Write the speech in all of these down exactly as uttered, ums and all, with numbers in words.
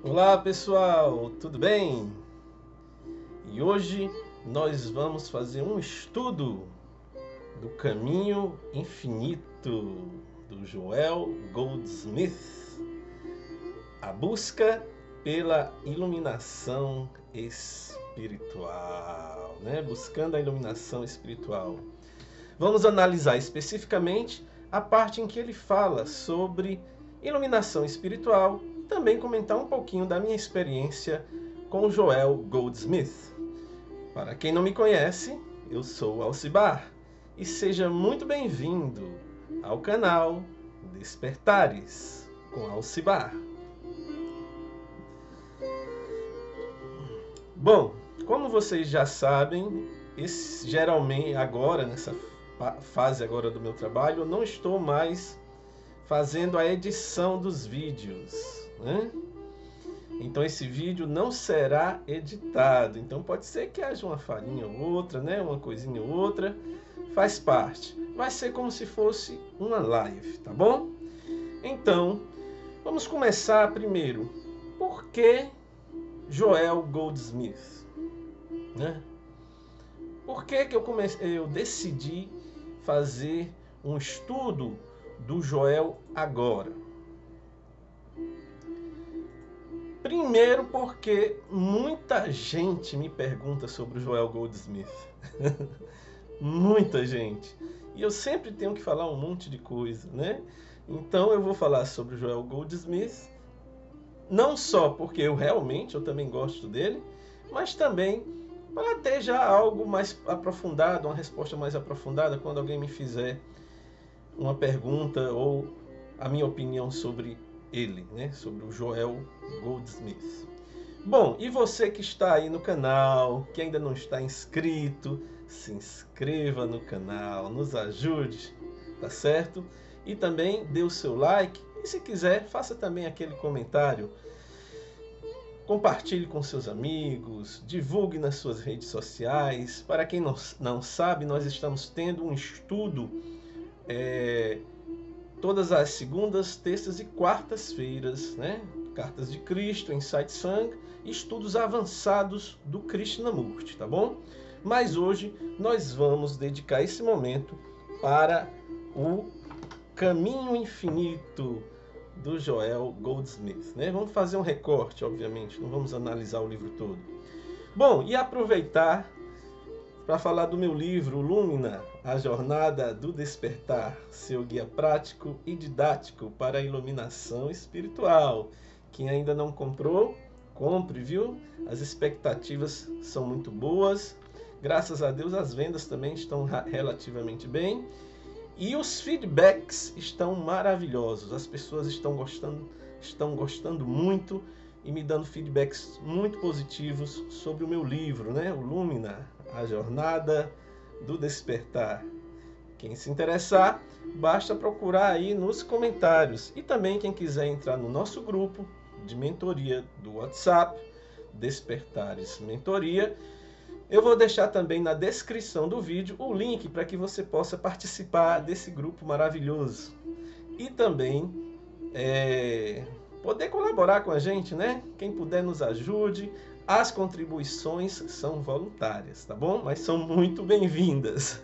Olá pessoal, tudo bem? E hoje nós vamos fazer um estudo do Caminho Infinito do Joel Goldsmith, a busca pela iluminação espiritual, né? Buscando a iluminação espiritual. Vamos analisar especificamente a parte em que ele fala sobre iluminação espiritual, também comentar um pouquinho da minha experiência com Joel Goldsmith. Para quem não me conhece, eu sou Alcibar e seja muito bem-vindo ao canal Despertares com Alcibar. Bom, como vocês já sabem, esse, geralmente agora, nessa fase agora do meu trabalho, eu não estou mais fazendo a edição dos vídeos, né? Então esse vídeo não será editado. Então pode ser que haja uma falhinha ou outra, né? Uma coisinha ou outra, faz parte. Vai ser como se fosse uma live, tá bom? Então, vamos começar primeiro. Por que Joel Goldsmith, né? Por que que eu comecei, eu decidi fazer um estudo do Joel agora? Primeiro porque muita gente me pergunta sobre o Joel Goldsmith. Muita gente. E eu sempre tenho que falar um monte de coisa, né? Então eu vou falar sobre o Joel Goldsmith, não só porque eu realmente, eu também gosto dele, mas também para ter já algo mais aprofundado, uma resposta mais aprofundada quando alguém me fizer uma pergunta ou a minha opinião sobre ele, né? Sobre o Joel Goldsmith. Bom, e você que está aí no canal, que ainda não está inscrito, se inscreva no canal, nos ajude, tá certo? E também dê o seu like e se quiser, faça também aquele comentário. Compartilhe com seus amigos, divulgue nas suas redes sociais. Para quem não, não sabe, nós estamos tendo um estudo é, todas as segundas, terças e quartas-feiras, né? Cartas de Cristo, Insight Sangha, estudos avançados do Krishnamurti, tá bom? Mas hoje nós vamos dedicar esse momento para o Caminho Infinito do Joel Goldsmith, né? Vamos fazer um recorte, obviamente, não vamos analisar o livro todo. Bom, e aproveitar para falar do meu livro Lumina, a Jornada do Despertar, seu guia prático e didático para a iluminação espiritual. Quem ainda não comprou, compre, viu? As expectativas são muito boas. Graças a Deus as vendas também estão relativamente bem. E os feedbacks estão maravilhosos. As pessoas estão gostando, estão gostando muito e me dando feedbacks muito positivos sobre o meu livro, né? O Lumina, a Jornada do Despertar. Quem se interessar, basta procurar aí nos comentários. E também quem quiser entrar no nosso grupo de mentoria do WhatsApp, Despertares Mentoria, eu vou deixar também na descrição do vídeo o link para que você possa participar desse grupo maravilhoso. E também é, poder colaborar com a gente, né? Quem puder nos ajude. As contribuições são voluntárias, tá bom? Mas são muito bem-vindas.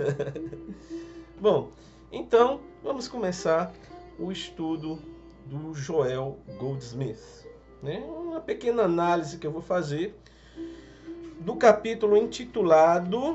Bom, então vamos começar o estudo do Joel Goldsmith, né? Uma pequena análise que eu vou fazer do capítulo intitulado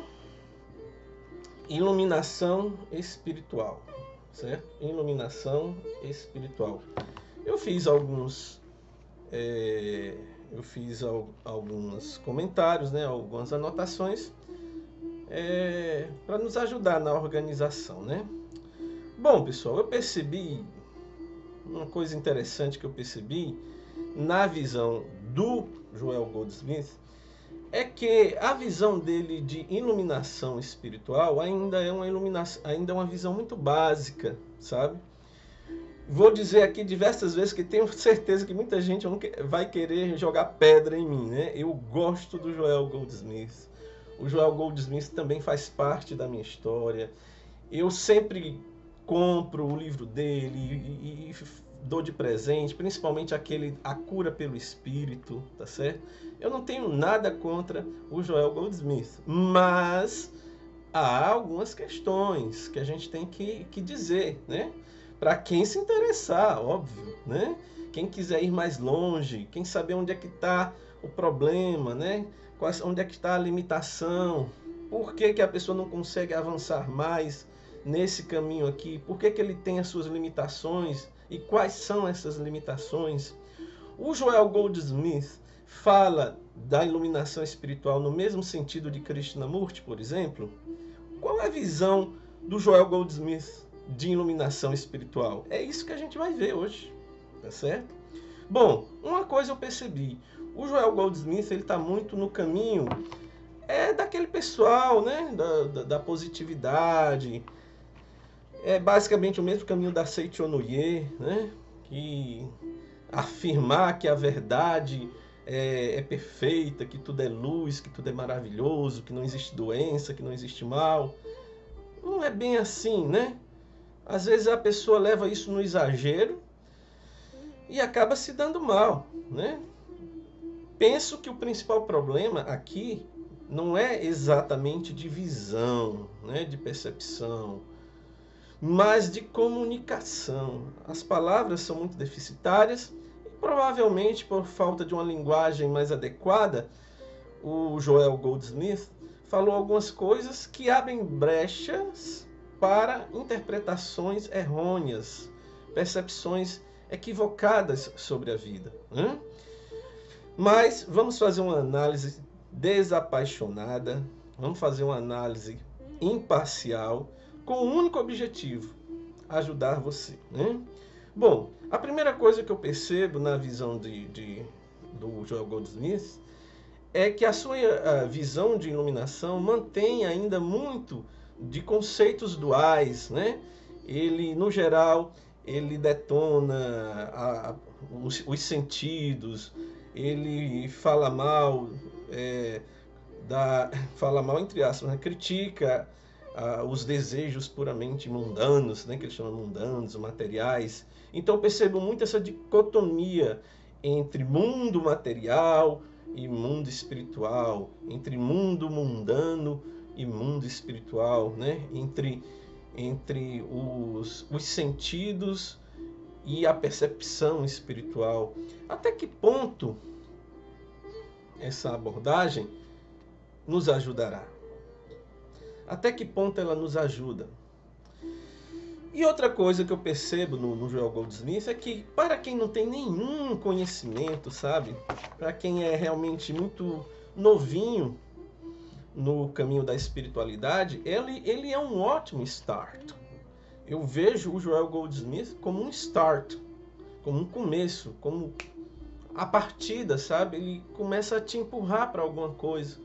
Iluminação Espiritual, certo? Iluminação Espiritual. Eu fiz alguns, é, eu fiz al, alguns comentários, né? Algumas anotações é, para nos ajudar na organização, né? Bom, pessoal, eu percebi uma coisa interessante que eu percebi na visão do Joel Goldsmith. É que a visão dele de iluminação espiritual ainda é uma iluminação, ainda é uma visão muito básica, sabe? Vou dizer aqui diversas vezes que tenho certeza que muita gente vai querer jogar pedra em mim, né? Eu gosto do Joel Goldsmith. O Joel Goldsmith também faz parte da minha história. Eu sempre compro o livro dele e, e dou de presente, principalmente aquele a cura pelo Espírito, tá certo? Eu não tenho nada contra o Joel Goldsmith, mas há algumas questões que a gente tem que, que dizer, né? Para quem se interessar, óbvio, né? Quem quiser ir mais longe, quem saber onde é que está o problema, né? Quais, onde é que está a limitação, por que, que a pessoa não consegue avançar mais nesse caminho aqui, por que, que ele tem as suas limitações e quais são essas limitações. O Joel Goldsmith fala da iluminação espiritual no mesmo sentido de Krishnamurti, por exemplo. Qual é a visão do Joel Goldsmith de iluminação espiritual? É isso que a gente vai ver hoje, tá certo? Bom, uma coisa eu percebi, o Joel Goldsmith ele está muito no caminho é daquele pessoal, né, da, da, da positividade, é basicamente o mesmo caminho da Seichonoye, né, que afirmar que a verdade é, é perfeita, que tudo é luz, que tudo é maravilhoso, que não existe doença, que não existe mal. Não é bem assim, né? Às vezes a pessoa leva isso no exagero e acaba se dando mal, né? Penso que o principal problema aqui não é exatamente de visão, né, de percepção, mas de comunicação. As palavras são muito deficitárias e provavelmente por falta de uma linguagem mais adequada, o Joel Goldsmith falou algumas coisas que abrem brechas para interpretações errôneas, percepções equivocadas sobre a vida, né? Mas vamos fazer uma análise desapaixonada, vamos fazer uma análise imparcial, com o único objetivo, ajudar você, né? Bom, a primeira coisa que eu percebo na visão de, de, do Joel Goldsmith é que a sua a visão de iluminação mantém ainda muito de conceitos duais, né? Ele, no geral, ele detona a, a, os, os sentidos, ele fala mal, é, da, fala mal entre aspas, né? Critica a, os desejos puramente mundanos, né? Que ele chama mundanos, materiais. Então eu percebo muito essa dicotomia entre mundo material e mundo espiritual, entre mundo mundano e mundo espiritual, né? Entre, entre os, os sentidos e a percepção espiritual. Até que ponto essa abordagem nos ajudará? Até que ponto ela nos ajuda? E outra coisa que eu percebo no, no Joel Goldsmith é que, para quem não tem nenhum conhecimento, sabe? Para quem é realmente muito novinho no caminho da espiritualidade, ele, ele é um ótimo start. Eu vejo o Joel Goldsmith como um start, como um começo, como a partida, sabe? Ele começa a te empurrar para alguma coisa.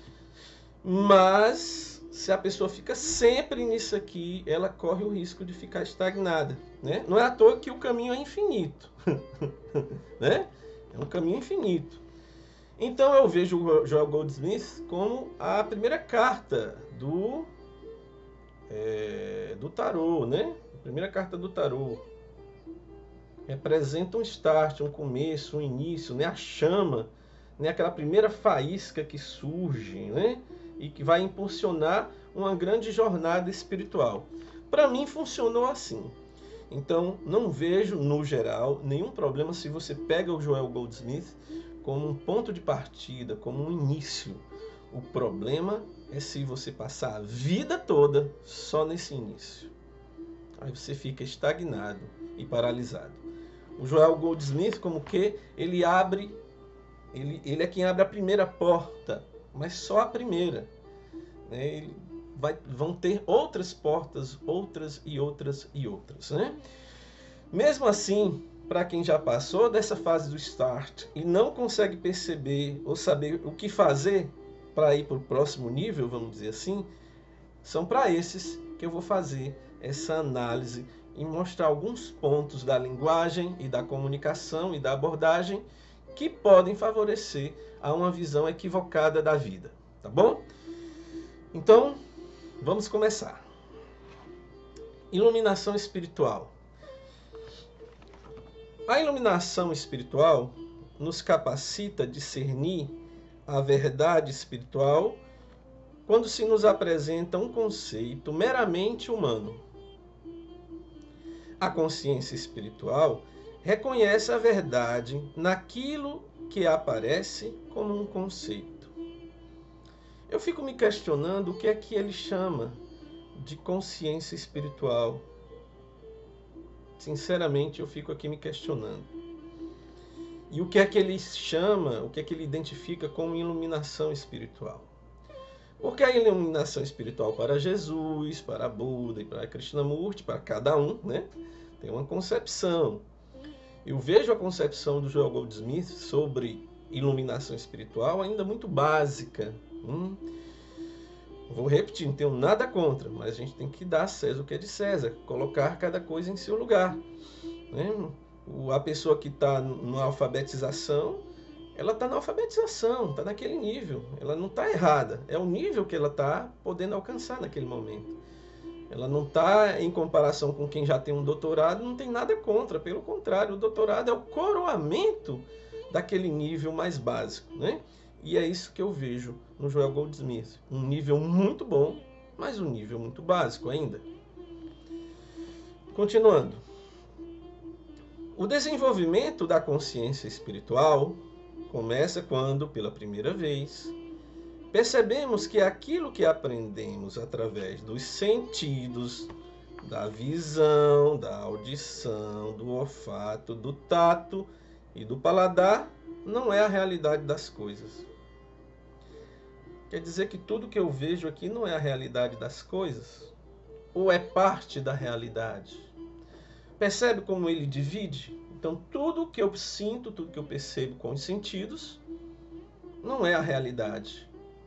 Mas se a pessoa fica sempre nisso aqui, ela corre o risco de ficar estagnada, né? Não é à toa que o caminho é infinito, né? É um caminho infinito. Então eu vejo o Joel Goldsmith como a primeira carta do, é, do tarô, né? A primeira carta do tarô. Representa um start, um começo, um início, né? A chama, né? Aquela primeira faísca que surge, né? E que vai impulsionar uma grande jornada espiritual. Para mim funcionou assim. Então não vejo, no geral, nenhum problema se você pega o Joel Goldsmith como um ponto de partida, como um início. O problema é se você passar a vida toda só nesse início. Aí você fica estagnado e paralisado. O Joel Goldsmith, como que ele abre, ele, ele é quem abre a primeira porta, mas só a primeira. Né? Ele vai, vão ter outras portas, outras e outras e outras. Né? Mesmo assim, para quem já passou dessa fase do start e não consegue perceber ou saber o que fazer para ir para o próximo nível, vamos dizer assim, são para esses que eu vou fazer essa análise e mostrar alguns pontos da linguagem e da comunicação e da abordagem que podem favorecer a uma visão equivocada da vida, tá bom? Então, vamos começar. Iluminação espiritual. A iluminação espiritual nos capacita a discernir a verdade espiritual quando se nos apresenta um conceito meramente humano. A consciência espiritual reconhece a verdade naquilo que aparece como um conceito. Eu fico me questionando o que é que ele chama de consciência espiritual. Sinceramente, eu fico aqui me questionando. E o que é que ele chama, o que é que ele identifica como iluminação espiritual? Porque a iluminação espiritual para Jesus, para Buda e para Krishnamurti, para cada um, né, tem uma concepção. Eu vejo a concepção do Joel Goldsmith sobre iluminação espiritual ainda muito básica. Hum? Vou repetir, não tenho nada contra, mas a gente tem que dar a César o que é de César, colocar cada coisa em seu lugar. Né? A pessoa que está na alfabetização, ela está na alfabetização, está naquele nível. Ela não está errada, é o nível que ela está podendo alcançar naquele momento. Ela não está em comparação com quem já tem um doutorado, não tem nada contra. Pelo contrário, o doutorado é o coroamento daquele nível mais básico. Né? E é isso que eu vejo no Joel Goldsmith. Um nível muito bom, mas um nível muito básico ainda. Continuando. O desenvolvimento da consciência espiritual começa quando, pela primeira vez, percebemos que aquilo que aprendemos através dos sentidos, da visão, da audição, do olfato, do tato e do paladar, não é a realidade das coisas. Quer dizer que tudo que eu vejo aqui não é a realidade das coisas? Ou é parte da realidade? Percebe como ele divide? Então, tudo que eu sinto, tudo que eu percebo com os sentidos, não é a realidade.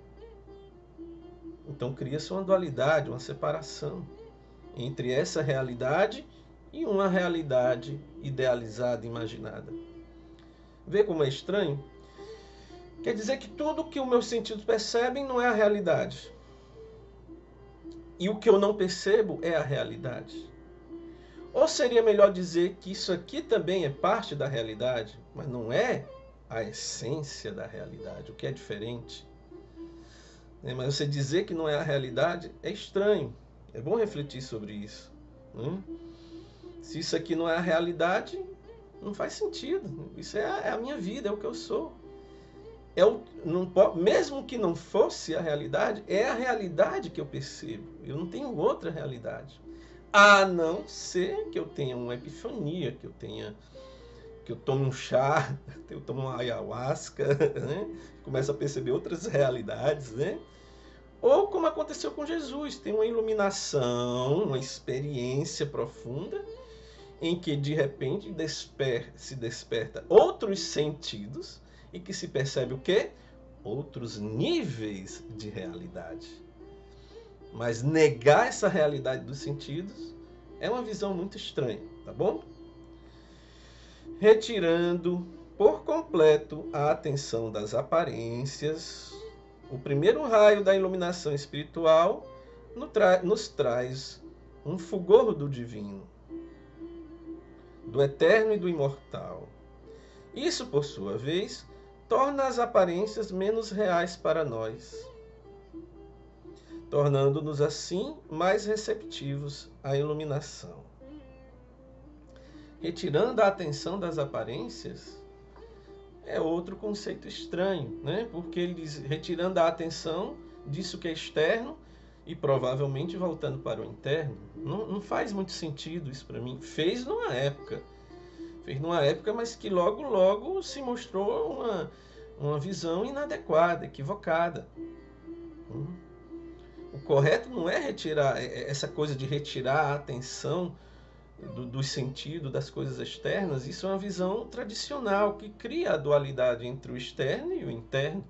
Então, cria-se uma dualidade, uma separação entre essa realidade e uma realidade idealizada, imaginada. Vê como é estranho? Quer dizer que tudo que os meus sentidos percebem não é a realidade. E o que eu não percebo é a realidade. Ou seria melhor dizer que isso aqui também é parte da realidade, mas não é a essência da realidade, o que é diferente. Mas você dizer que não é a realidade é estranho. É bom refletir sobre isso. Se isso aqui não é a realidade, não faz sentido. Isso é a minha vida, é o que eu sou. É o, não, mesmo que não fosse a realidade, é a realidade que eu percebo. Eu não tenho outra realidade. A não ser que eu tenha uma epifania, que eu tenha, que eu tome um chá, que eu tome uma ayahuasca, né? Começo a perceber outras realidades, né? Ou como aconteceu com Jesus, tem uma iluminação, uma experiência profunda, em que de repente desper, se desperta outros sentidos e que se percebe o quê? Outros níveis de realidade. Mas negar essa realidade dos sentidos é uma visão muito estranha, tá bom? Retirando por completo a atenção das aparências, o primeiro raio da iluminação espiritual nos traz um fulgor do divino, do eterno e do imortal. Isso, por sua vez, torna as aparências menos reais para nós, tornando-nos assim mais receptivos à iluminação. Retirando a atenção das aparências é outro conceito estranho, né? Porque ele diz, retirando a atenção disso que é externo e provavelmente voltando para o interno. Não, não faz muito sentido isso para mim. Fez numa época, fez numa época, mas que logo, logo se mostrou uma, uma visão inadequada, equivocada. Hum. O correto não é retirar essa coisa de retirar a atenção do, do sentido das coisas externas. Isso é uma visão tradicional que cria a dualidade entre o externo e o interno.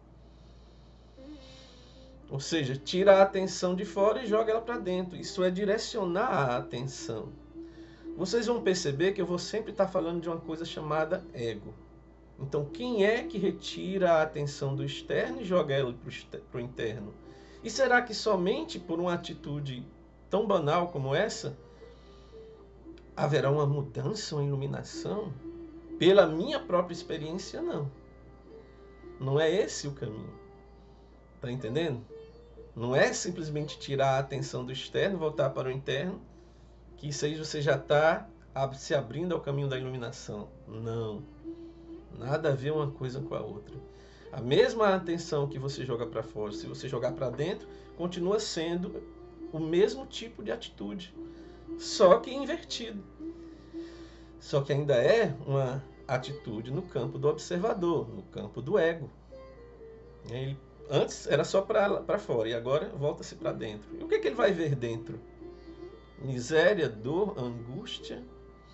Ou seja, tira a atenção de fora e joga ela para dentro. Isso é direcionar a atenção. Vocês vão perceber que eu vou sempre estar falando de uma coisa chamada ego. Então, quem é que retira a atenção do externo e joga ela para o interno? E será que somente por uma atitude tão banal como essa haverá uma mudança, uma iluminação? Pela minha própria experiência, não. Não é esse o caminho. Tá entendendo? Não é simplesmente tirar a atenção do externo, voltar para o interno, que isso aí você já está se abrindo ao caminho da iluminação. Não. Nada a ver uma coisa com a outra. A mesma atenção que você joga para fora, se você jogar para dentro, continua sendo o mesmo tipo de atitude, só que invertido. Só que ainda é uma atitude no campo do observador, no campo do ego. Ele, antes era só para fora e agora volta-se para dentro. E o que, é que ele vai ver dentro? Miséria, dor, angústia,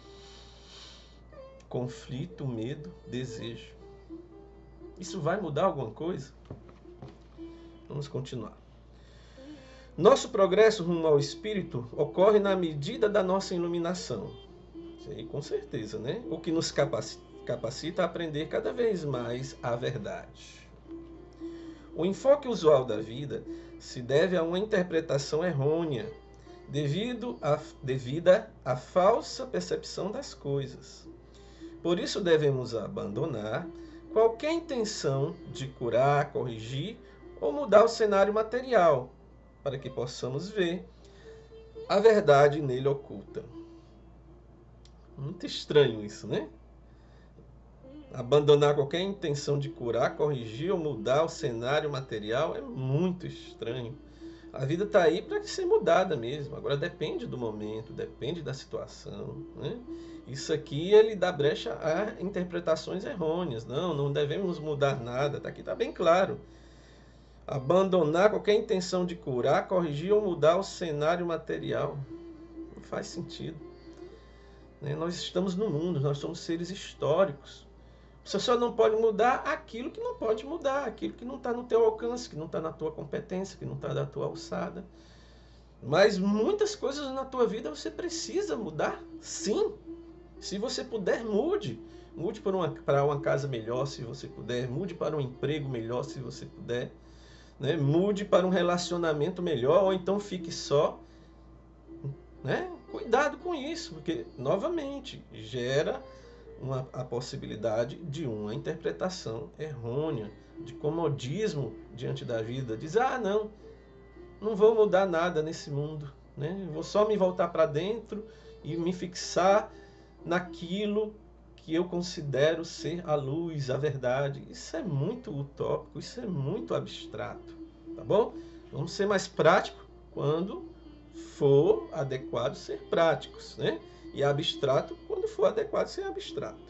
conflito, medo, desejo. Isso vai mudar alguma coisa? Vamos continuar. Nosso progresso rumo ao espírito ocorre na medida da nossa iluminação. Isso aí, com certeza, né? O que nos capacita a aprender cada vez mais a verdade. O enfoque usual da vida se deve a uma interpretação errônea, devido a, devida à falsa percepção das coisas. Por isso devemos abandonar qualquer intenção de curar, corrigir ou mudar o cenário material, para que possamos ver a verdade nele oculta. Muito estranho isso, né? Abandonar qualquer intenção de curar, corrigir ou mudar o cenário material é muito estranho. A vida está aí para ser mudada mesmo. Agora depende do momento, depende da situação, né? Isso aqui ele dá brecha a interpretações errôneas. Não, não devemos mudar nada. Tá aqui está bem claro. Abandonar qualquer intenção de curar, corrigir ou mudar o cenário material. Não faz sentido. Né? Nós estamos no mundo, nós somos seres históricos. Você só não pode mudar aquilo que não pode mudar, aquilo que não está no teu alcance, que não está na tua competência, que não está da tua alçada. Mas muitas coisas na tua vida você precisa mudar, sim. Se você puder, mude. Mude para uma, para uma casa melhor, se você puder. Mude para um emprego melhor, se você puder. Né? Mude para um relacionamento melhor, ou então fique só. Né? Cuidado com isso, porque, novamente, gera uma, a possibilidade de uma interpretação errônea, de comodismo diante da vida. Diz, ah, não, não vou mudar nada nesse mundo. Né? Vou só me voltar para dentro e me fixar naquilo que eu considero ser a luz, a verdade. Isso é muito utópico, isso é muito abstrato, tá bom? Vamos ser mais práticos quando for adequado ser práticos, né? E abstrato quando for adequado ser abstrato.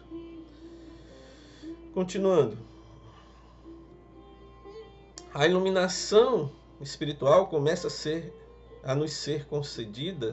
Continuando. A iluminação espiritual começa a ser a nos ser concedida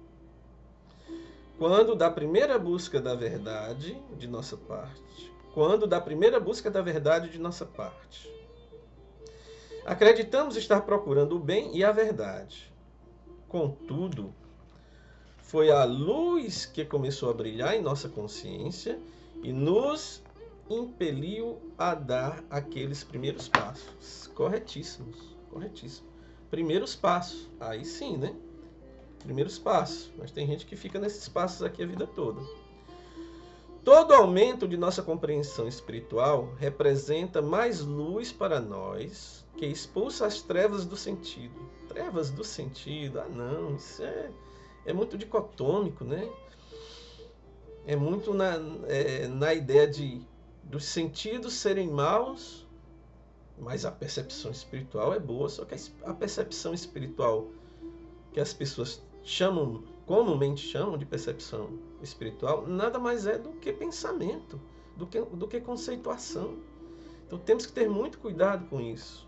quando da primeira busca da verdade de nossa parte. Quando da primeira busca da verdade de nossa parte. Acreditamos estar procurando o bem e a verdade. Contudo, foi a luz que começou a brilhar em nossa consciência e nos impeliu a dar aqueles primeiros passos. Corretíssimos, corretíssimo. Primeiros passos, aí sim, né? Primeiros passos. Mas tem gente que fica nesses passos aqui a vida toda. Todo aumento de nossa compreensão espiritual representa mais luz para nós, que expulsa as trevas do sentido. Trevas do sentido? Ah, não, isso é, é muito dicotômico, né? É muito na, é, na ideia de dos sentidos serem maus, mas a percepção espiritual é boa, só que a percepção espiritual que as pessoas chamam, comumente chamam de percepção espiritual, nada mais é do que pensamento, do que, do que conceituação. Então temos que ter muito cuidado com isso.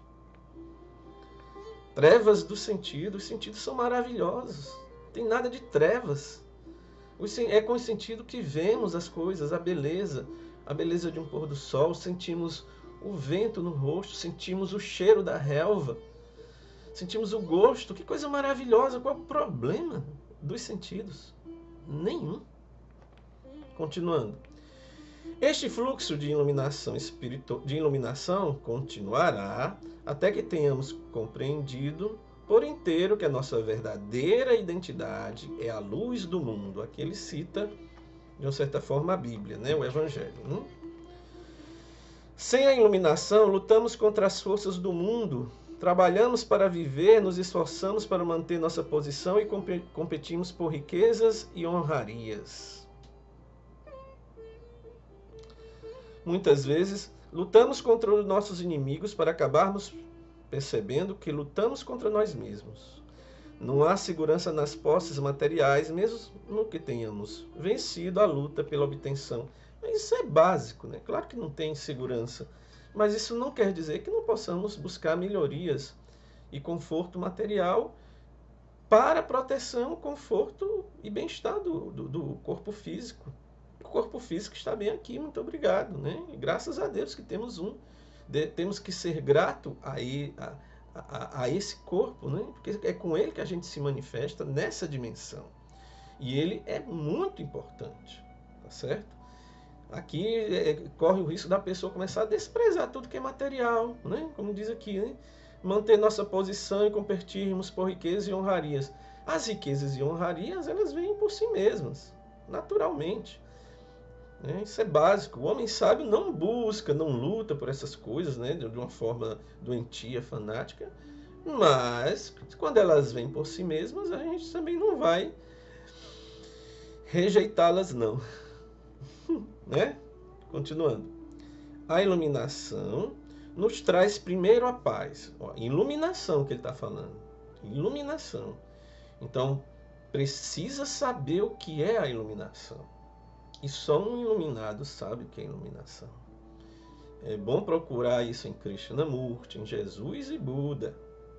Trevas do sentido, os sentidos são maravilhosos, não tem nada de trevas. É com o sentido que vemos as coisas, a beleza, a beleza de um pôr do sol, sentimos o vento no rosto, sentimos o cheiro da relva, sentimos o gosto. Que coisa maravilhosa! Qual é o problema dos sentidos? Nenhum. Continuando. Este fluxo de iluminação, espiritu... de iluminação continuará até que tenhamos compreendido por inteiro que a nossa verdadeira identidade é a luz do mundo. Aqui ele cita de uma certa forma, a Bíblia, né? O Evangelho. Né? Sem a iluminação, lutamos contra as forças do mundo, trabalhamos para viver, nos esforçamos para manter nossa posição e competimos por riquezas e honrarias. Muitas vezes, lutamos contra os nossos inimigos para acabarmos percebendo que lutamos contra nós mesmos. Não há segurança nas posses materiais, mesmo no que tenhamos vencido a luta pela obtenção. Isso é básico, né? Claro que não tem segurança, mas isso não quer dizer que não possamos buscar melhorias e conforto material para proteção, conforto e bem-estar do, do, do corpo físico. O corpo físico está bem aqui, muito obrigado, né? E graças a Deus que temos um. De, temos que ser grato a, a, a, a esse corpo, né? Porque é com ele que a gente se manifesta nessa dimensão. E ele é muito importante, tá certo? Aqui é, corre o risco da pessoa começar a desprezar tudo que é material, né? Como diz aqui, né? Manter nossa posição e competirmos por riquezas e honrarias. As riquezas e honrarias, elas vêm por si mesmas, naturalmente. Né? Isso é básico. O homem sábio não busca, não luta por essas coisas, né? De uma forma doentia, fanática. Mas, quando elas vêm por si mesmas, a gente também não vai rejeitá-las, não. Né? Continuando. A iluminação nos traz primeiro a paz. Ó, iluminação que ele está falando. Iluminação. Então, precisa saber o que é a iluminação. E só um iluminado sabe o que é iluminação. É bom procurar isso em Krishnamurti, em Jesus e Buda.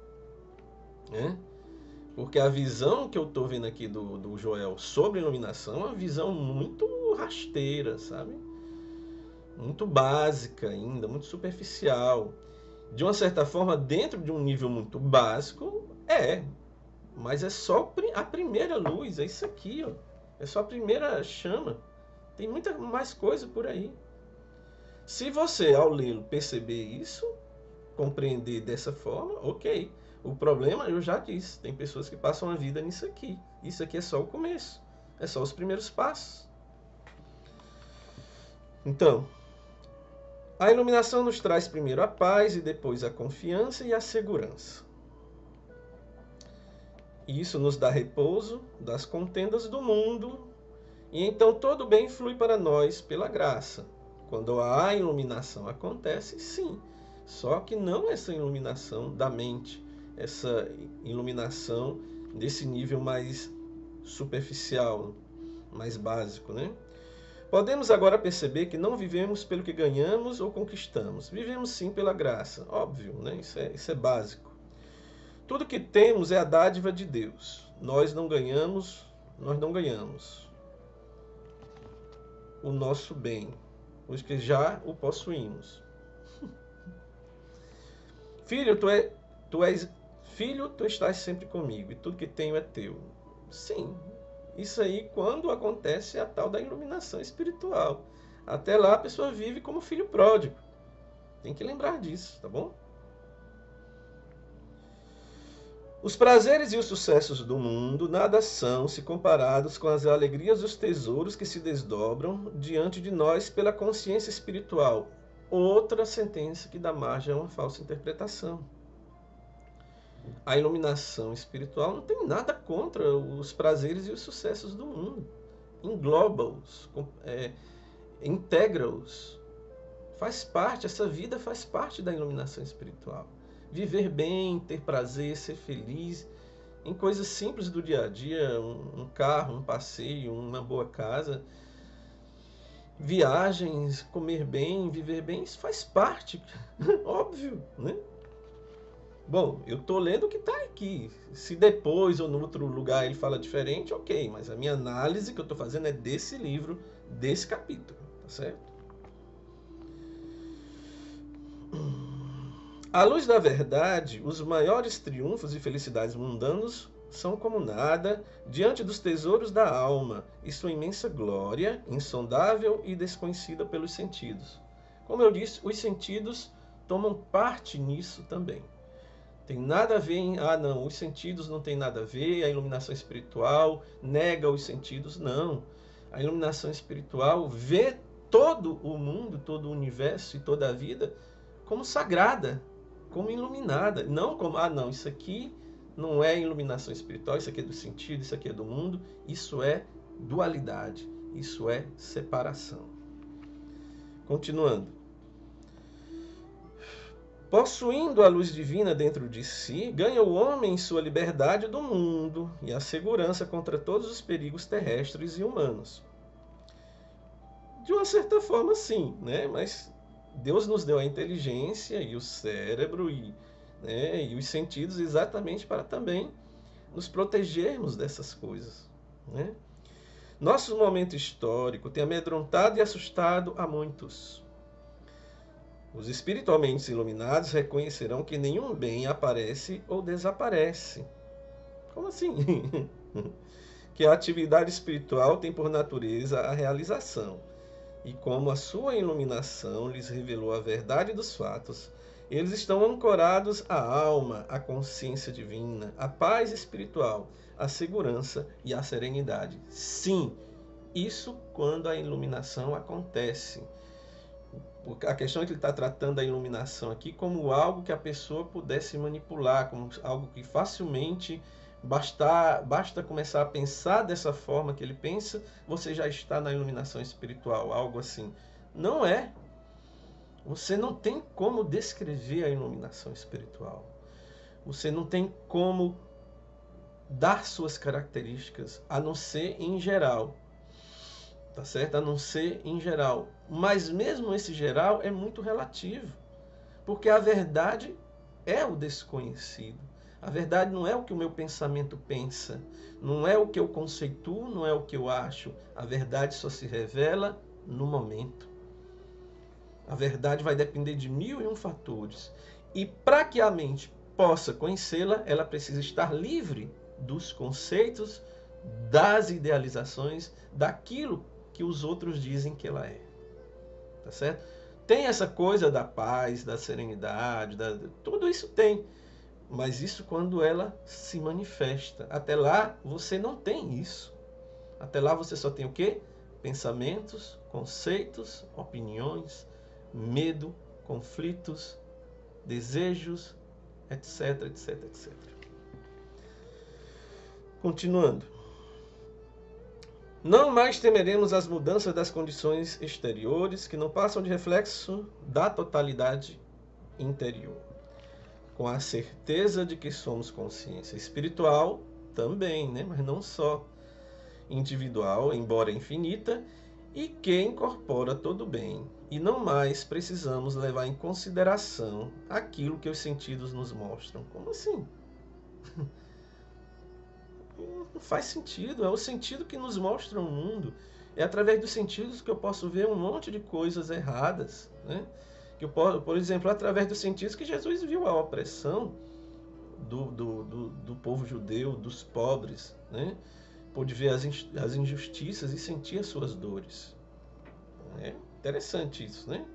Né? Porque a visão que eu estou vendo aqui do, do Joel sobre iluminação é uma visão muito rasteira, sabe? Muito básica ainda, muito superficial. De uma certa forma, dentro de um nível muito básico, é. Mas é só a primeira luz, é isso aqui, ó. É só a primeira chama. Tem muita mais coisa por aí. Se você, ao lê-lo, perceber isso, compreender dessa forma, ok. O problema, eu já disse, tem pessoas que passam a vida nisso aqui. Isso aqui é só o começo. É só os primeiros passos. Então, a iluminação nos traz primeiro a paz e depois a confiança e a segurança. E isso nos dá repouso das contendas do mundo. E então todo bem flui para nós pela graça. Quando a iluminação acontece, sim. Só que não essa iluminação da mente, essa iluminação desse nível mais superficial, mais básico, né? Podemos agora perceber que não vivemos pelo que ganhamos ou conquistamos. Vivemos sim pela graça, óbvio, né? Isso é, isso é básico. Tudo que temos é a dádiva de Deus. Nós não ganhamos, nós não ganhamos o nosso bem, pois que já o possuímos. Filho, tu, é, tu és filho, tu estás sempre comigo, e tudo que tenho é teu. Sim, isso aí quando acontece a tal da iluminação espiritual. Até lá a pessoa vive como filho pródigo. Tem que lembrar disso, tá bom? Os prazeres e os sucessos do mundo nada são se comparados com as alegrias e os tesouros que se desdobram diante de nós pela consciência espiritual. Outra sentença que dá margem a uma falsa interpretação. A iluminação espiritual não tem nada contra os prazeres e os sucessos do mundo. Engloba-os, é, integra-os. Faz parte, essa vida faz parte da iluminação espiritual. Viver bem, ter prazer, ser feliz em coisas simples do dia a dia, um, um carro, um passeio, uma boa casa, viagens, comer bem, viver bem, isso faz parte, óbvio, né? Bom, eu estou lendo o que está aqui. Se depois ou no outro lugar ele fala diferente, ok, mas a minha análise que eu estou fazendo é desse livro, desse capítulo, tá certo? À luz da verdade, os maiores triunfos e felicidades mundanos são como nada diante dos tesouros da alma e sua imensa glória, insondável e desconhecida pelos sentidos. Como eu disse, os sentidos tomam parte nisso também. Tem nada a ver em, ah não, os sentidos não tem nada a ver, a iluminação espiritual nega os sentidos, não. A iluminação espiritual vê todo o mundo, todo o universo e toda a vida como sagrada, como iluminada. Não como, ah não, isso aqui não é iluminação espiritual, isso aqui é do sentido, isso aqui é do mundo. Isso é dualidade, isso é separação. Continuando. Possuindo a luz divina dentro de si, ganha o homem sua liberdade do mundo e a segurança contra todos os perigos terrestres e humanos. De uma certa forma, sim, né? Mas Deus nos deu a inteligência e o cérebro e, né, e os sentidos exatamente para também nos protegermos dessas coisas, né? Nosso momento histórico tem amedrontado e assustado a muitos. Os espiritualmente iluminados reconhecerão que nenhum bem aparece ou desaparece. Como assim? Que a atividade espiritual tem por natureza a realização. E como a sua iluminação lhes revelou a verdade dos fatos, eles estão ancorados à alma, à consciência divina, à paz espiritual, à segurança e à serenidade. Sim, isso quando a iluminação acontece. A questão é que ele está tratando a iluminação aqui como algo que a pessoa pudesse manipular, como algo que facilmente basta, basta começar a pensar dessa forma que ele pensa, você já está na iluminação espiritual, algo assim. Não é. Você não tem como descrever a iluminação espiritual. Você não tem como dar suas características, a não ser em geral. Tá certo? A não ser em geral. Mas mesmo esse geral é muito relativo. Porque a verdade é o desconhecido. A verdade não é o que o meu pensamento pensa. Não é o que eu conceituo, não é o que eu acho. A verdade só se revela no momento. A verdade vai depender de mil e um fatores. E para que a mente possa conhecê-la, ela precisa estar livre dos conceitos, das idealizações, daquilo que os outros dizem que ela é. Tá certo? Tem essa coisa da paz, da serenidade, da... tudo isso tem. Mas isso quando ela se manifesta. Até lá você não tem isso. Até lá você só tem o quê? Pensamentos, conceitos, opiniões, medo, conflitos, desejos, etc, etc, etcétera. Continuando. Não mais temeremos as mudanças das condições exteriores que não passam de reflexo da totalidade interior. Com a certeza de que somos consciência espiritual também, né? Mas não só individual, embora infinita, e que incorpora todo o bem. E não mais precisamos levar em consideração aquilo que os sentidos nos mostram. Como assim? Não faz sentido, é o sentido que nos mostra o mundo. É através dos sentidos que eu posso ver um monte de coisas erradas, né? Que eu posso, por exemplo, através dos sentidos que Jesus viu a opressão do, do, do, do povo judeu, dos pobres, né? Pôde ver as, as injustiças e sentir as suas dores. É interessante isso, né?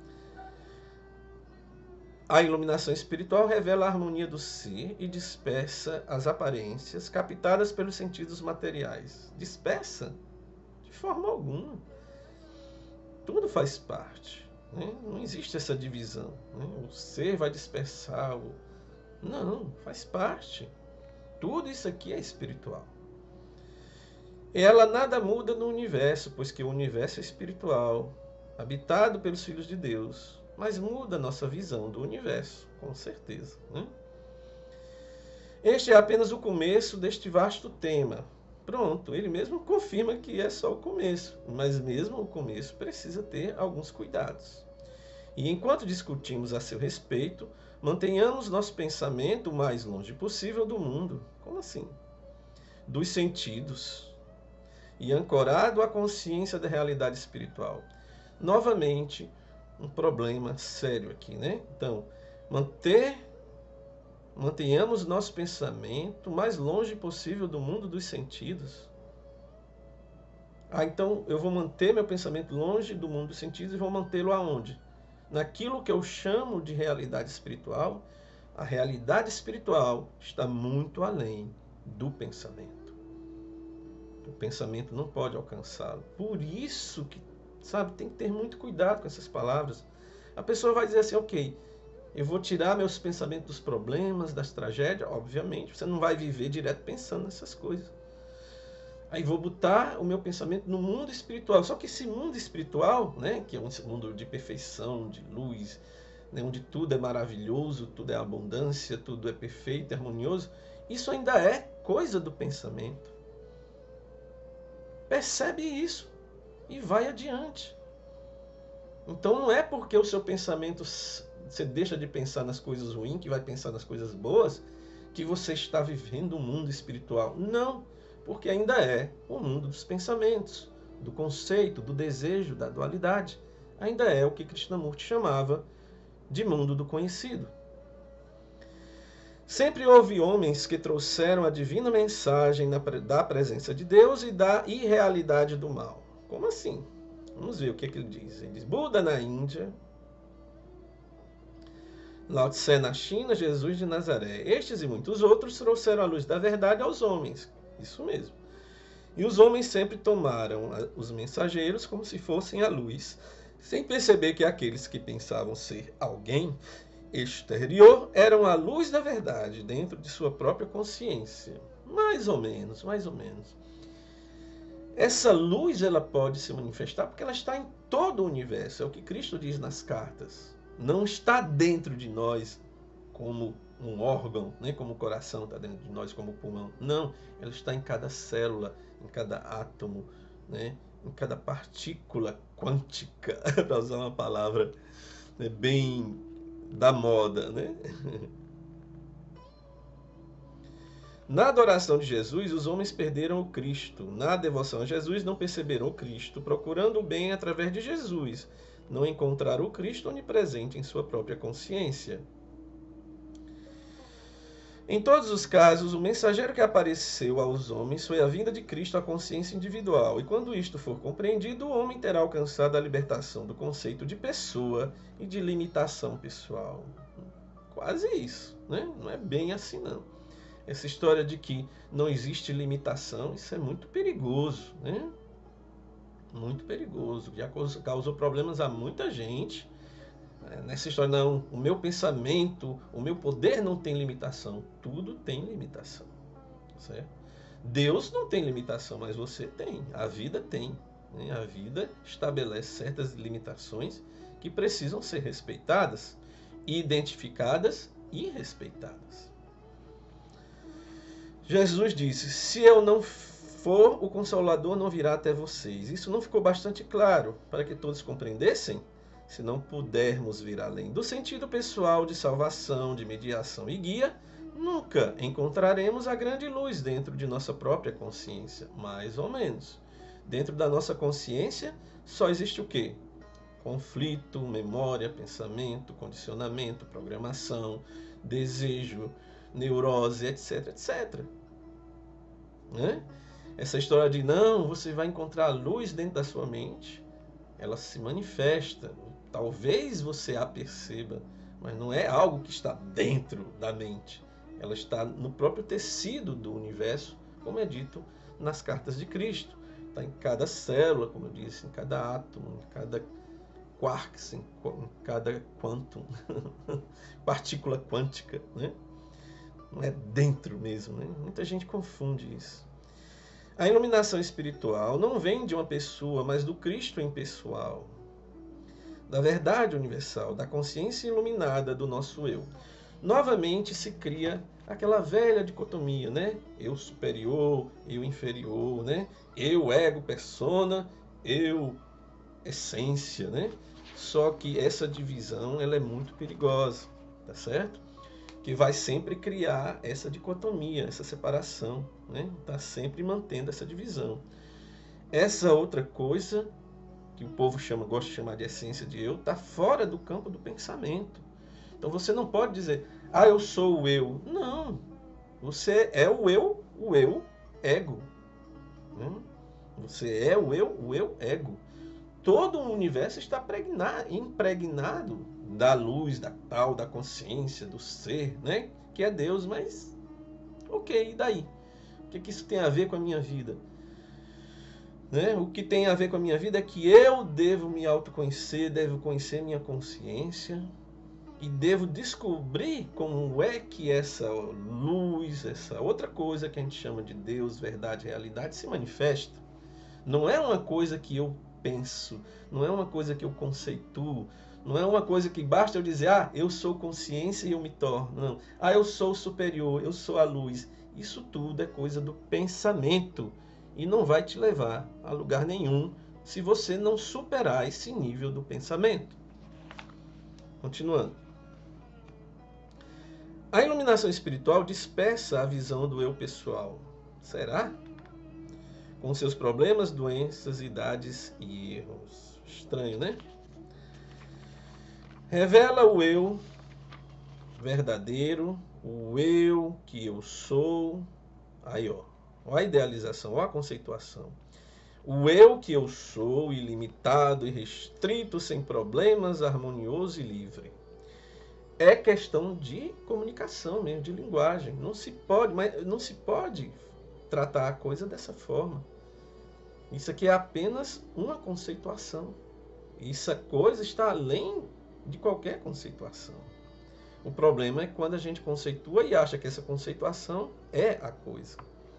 A iluminação espiritual revela a harmonia do ser e dispersa as aparências captadas pelos sentidos materiais. Dispersa? De forma alguma. Tudo faz parte. Né? Não existe essa divisão. Né? O ser vai dispersar o... Não, faz parte. Tudo isso aqui é espiritual. Ela nada muda no universo, pois que o universo é espiritual, habitado pelos filhos de Deus. Mas muda a nossa visão do universo, com certeza. Né? Este é apenas o começo deste vasto tema. Pronto, ele mesmo confirma que é só o começo, mas mesmo o começo precisa ter alguns cuidados. E enquanto discutimos a seu respeito, mantenhamos nosso pensamento o mais longe possível do mundo. Como assim? Dos sentidos. E ancorado à consciência da realidade espiritual. Novamente, um problema sério aqui, né? Então, manter, mantenhamos nosso pensamento o mais longe possível do mundo dos sentidos. Ah, então eu vou manter meu pensamento longe do mundo dos sentidos e vou mantê-lo aonde? Naquilo que eu chamo de realidade espiritual. A realidade espiritual está muito além do pensamento. O pensamento não pode alcançá-lo. Por isso que, sabe, tem que ter muito cuidado com essas palavras. A pessoa vai dizer assim, ok, eu vou tirar meus pensamentos dos problemas, das tragédias. Obviamente, você não vai viver direto pensando nessas coisas. Aí vou botar o meu pensamento no mundo espiritual. Só que esse mundo espiritual, né, que é um mundo de perfeição, de luz, né, onde tudo é maravilhoso, tudo é abundância, tudo é perfeito, harmonioso, isso ainda é coisa do pensamento. Percebe isso e vai adiante. Então não é porque o seu pensamento, você deixa de pensar nas coisas ruins, que vai pensar nas coisas boas, que você está vivendo um mundo espiritual. Não, porque ainda é o mundo dos pensamentos, do conceito, do desejo, da dualidade. Ainda é o que Krishnamurti chamava de mundo do conhecido. Sempre houve homens que trouxeram a divina mensagem da presença de Deus e da irrealidade do mal. Como assim? Vamos ver o que, que ele diz. Ele diz, Buda na Índia, Lao Tse na China, Jesus de Nazaré. Estes e muitos outros trouxeram a luz da verdade aos homens. Isso mesmo. E os homens sempre tomaram os mensageiros como se fossem a luz, sem perceber que aqueles que pensavam ser alguém exterior eram a luz da verdade dentro de sua própria consciência. Mais ou menos, mais ou menos. Essa luz ela pode se manifestar porque ela está em todo o universo. É o que Cristo diz nas cartas. Não está dentro de nós como um órgão, nem como o coração está dentro de nós como o pulmão. Não, ela está em cada célula, em cada átomo, né? Em cada partícula quântica, para usar uma palavra, né, bem da moda, né? Na adoração de Jesus, os homens perderam o Cristo. Na devoção a Jesus, não perceberam o Cristo, procurando o bem através de Jesus. Não encontraram o Cristo onipresente em sua própria consciência. Em todos os casos, o mensageiro que apareceu aos homens foi a vinda de Cristo à consciência individual. E quando isto for compreendido, o homem terá alcançado a libertação do conceito de pessoa e de limitação pessoal. Quase isso, né? Não é bem assim, não. Essa história de que não existe limitação, isso é muito perigoso, né? Muito perigoso. Já causou problemas a muita gente. Nessa história, não, o meu pensamento, o meu poder não tem limitação. Tudo tem limitação, certo? Deus não tem limitação, mas você tem. A vida tem, né? A vida estabelece certas limitações que precisam ser respeitadas, identificadas e respeitadas. Jesus disse, se eu não for, o Consolador não virá até vocês. Isso não ficou bastante claro para que todos compreendessem? Se não pudermos vir além do sentido pessoal de salvação, de mediação e guia, nunca encontraremos a grande luz dentro de nossa própria consciência, mais ou menos. Dentro da nossa consciência só existe o quê? Conflito, memória, pensamento, condicionamento, programação, desejo, neurose, etc, etcétera. Né? Essa história de não, você vai encontrar a luz dentro da sua mente, ela se manifesta. Talvez você a perceba, mas não é algo que está dentro da mente. Ela está no próprio tecido do universo, como é dito nas cartas de Cristo. Está em cada célula, como eu disse, em cada átomo, em cada quarks, em cada quantum, partícula quântica, né? Não é dentro mesmo, né? Muita gente confunde isso. A iluminação espiritual não vem de uma pessoa, mas do Cristo impessoal, da verdade universal, da consciência iluminada do nosso eu. Novamente se cria aquela velha dicotomia, né? Eu superior, eu inferior, né? Eu ego persona, eu essência, né? Só que essa divisão ela é muito perigosa, tá certo? Que vai sempre criar essa dicotomia, essa separação, né? Tá sempre mantendo essa divisão. Essa outra coisa que o povo chama, gosta de chamar de essência de eu, está fora do campo do pensamento. Então você não pode dizer, ah, eu sou o eu. Não, você é o eu, o eu ego. Né? Você é o eu, o eu ego. Todo o universo está impregnado da luz, da tal, da consciência, do ser, né? Que é Deus, mas ok, e daí? O que, que isso tem a ver com a minha vida? Né? O que tem a ver com a minha vida é que eu devo me autoconhecer, devo conhecer minha consciência e devo descobrir como é que essa luz, essa outra coisa que a gente chama de Deus, verdade, realidade, se manifesta. Não é uma coisa que eu penso, não é uma coisa que eu conceituo, não é uma coisa que basta eu dizer, ah, eu sou consciência e eu me torno. Não. Ah, eu sou superior, eu sou a luz. Isso tudo é coisa do pensamento e não vai te levar a lugar nenhum se você não superar esse nível do pensamento. Continuando. A iluminação espiritual dispersa a visão do eu pessoal. Será? Com seus problemas, doenças, idades e erros. Estranho, né? Revela o eu verdadeiro, o eu que eu sou. Aí, ó. Ó a idealização, ó a conceituação. O eu que eu sou, ilimitado e restrito, sem problemas, harmonioso e livre. É questão de comunicação mesmo, de linguagem. Não se pode, mas não se pode tratar a coisa dessa forma. Isso aqui é apenas uma conceituação. Essa coisa está além de qualquer conceituação. O problema é quando a gente conceitua e acha que essa conceituação é a coisa.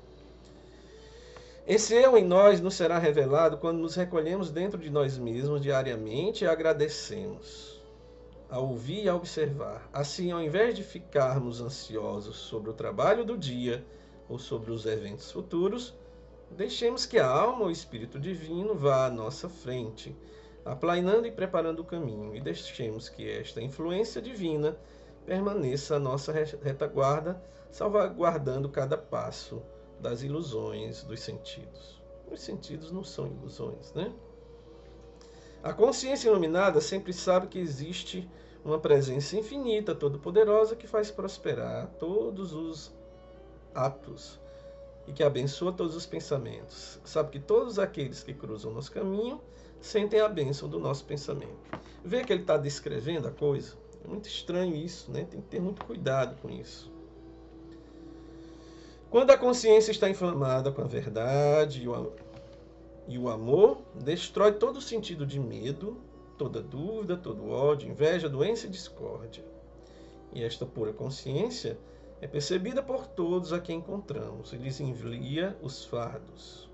Esse eu em nós nos será revelado quando nos recolhemos dentro de nós mesmos diariamente e agradecemos a ouvir e a observar. Assim, ao invés de ficarmos ansiosos sobre o trabalho do dia ou sobre os eventos futuros, deixemos que a alma ou o Espírito Divino vá à nossa frente, aplainando e preparando o caminho, e deixemos que esta influência divina permaneça à nossa retaguarda, salvaguardando cada passo das ilusões dos sentidos. Os sentidos não são ilusões, né? A consciência iluminada sempre sabe que existe uma presença infinita, todo-poderosa, que faz prosperar todos os atos e que abençoa todos os pensamentos. Sabe que todos aqueles que cruzam nosso caminho sentem a bênção do nosso pensamento. Vê que ele está descrevendo a coisa? É muito estranho isso, né? Tem que ter muito cuidado com isso. Quando a consciência está inflamada com a verdade e o amor, destrói todo o sentido de medo, toda dúvida, todo ódio, inveja, doença e discórdia. E esta pura consciência é percebida por todos a quem encontramos e lhes envia os fardos.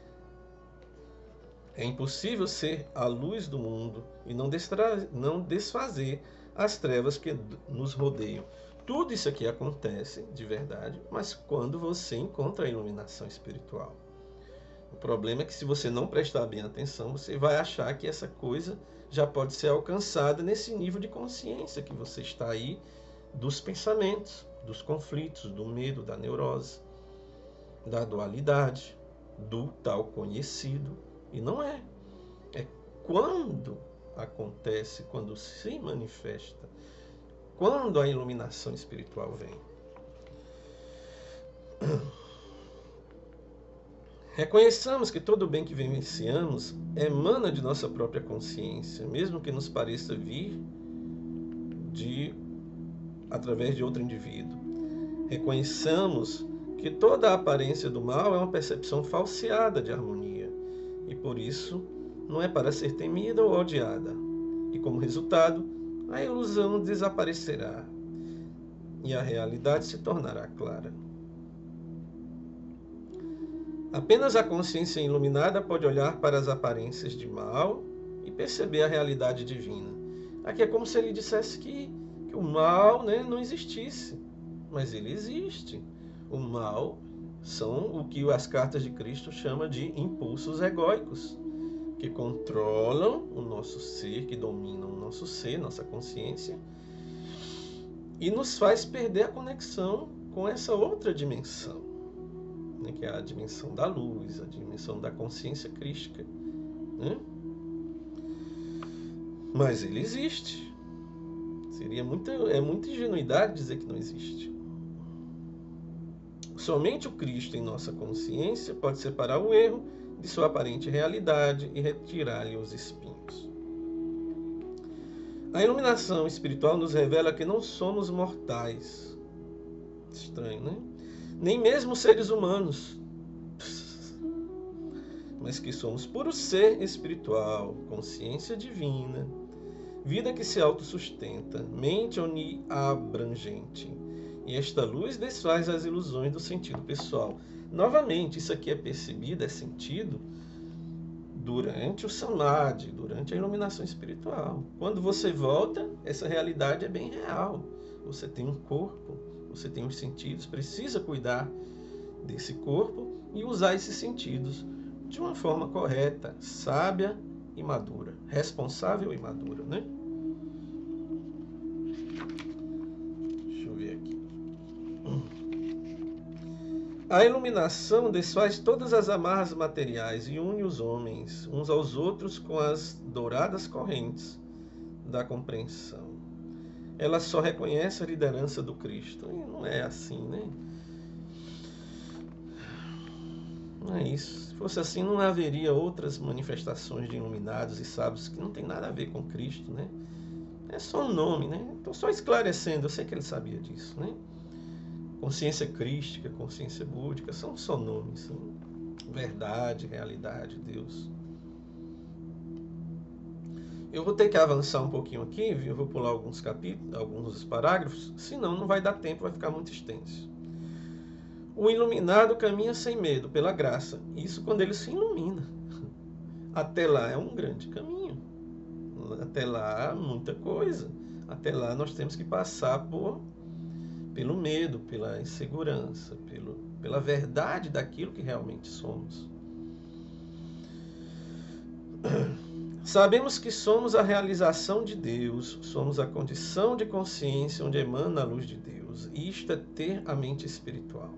É impossível ser a luz do mundo e não, destra... não desfazer as trevas que nos rodeiam. Tudo isso aqui acontece de verdade, mas quando você encontra a iluminação espiritual. O problema é que se você não prestar bem atenção, você vai achar que essa coisa já pode ser alcançada nesse nível de consciência que você está aí, dos pensamentos, dos conflitos, do medo, da neurose, da dualidade, do tal conhecido. E não é. É quando acontece, quando se manifesta, quando a iluminação espiritual vem. Reconheçamos que todo o bem que vivenciamos emana de nossa própria consciência, mesmo que nos pareça vir de, através de outro indivíduo. Reconheçamos que toda a aparência do mal é uma percepção falseada de harmonia, e por isso não é para ser temida ou odiada. E como resultado, a ilusão desaparecerá e a realidade se tornará clara. Apenas a consciência iluminada pode olhar para as aparências de mal e perceber a realidade divina. Aqui é como se ele dissesse que, que o mal, né, não existisse, mas ele existe. O mal são o que as cartas de Cristo chama de impulsos egóicos, que controlam o nosso ser, que dominam o nosso ser, nossa consciência, e nos faz perder a conexão com essa outra dimensão, né, que é a dimensão da luz, a dimensão da consciência crística, né? Mas ele existe. Seria muita, é muita ingenuidade dizer que não existe. Somente o Cristo em nossa consciência pode separar o erro de sua aparente realidade e retirar-lhe os espinhos. A iluminação espiritual nos revela que não somos mortais. Estranho, né? Nem mesmo seres humanos. mas que somos puro ser espiritual, consciência divina, vida que se autossustenta, mente oniabrangente. E esta luz desfaz as ilusões do sentido pessoal. Novamente, isso aqui é percebido, é sentido durante o samadhi, durante a iluminação espiritual. Quando você volta, essa realidade é bem real. Você tem um corpo, você tem os sentidos, precisa cuidar desse corpo e usar esses sentidos de uma forma correta, sábia e madura, responsável e madura, né? Deixa eu ver aqui. A iluminação desfaz todas as amarras materiais e une os homens uns aos outros com as douradas correntes da compreensão. Ela só reconhece a liderança do Cristo. E não é assim, né? Não é isso. Se fosse assim, não haveria outras manifestações de iluminados e sábios que não tem nada a ver com Cristo, né? É só um nome, né? Estou só esclarecendo, eu sei que ele sabia disso, né? Consciência crística, consciência búdica, são só nomes, são verdade, realidade, Deus. Eu vou ter que avançar um pouquinho aqui, viu? Eu vou pular alguns capítulos, alguns parágrafos, senão não vai dar tempo, vai ficar muito extenso. O iluminado caminha sem medo, pela graça. Isso quando ele se ilumina. Até lá é um grande caminho. Até lá, muita coisa. Até lá nós temos que passar por, pelo medo, pela insegurança, pelo, pela verdade daquilo que realmente somos. Sabemos que somos a realização de Deus, somos a condição de consciência onde emana a luz de Deus. Isto é ter a mente espiritual.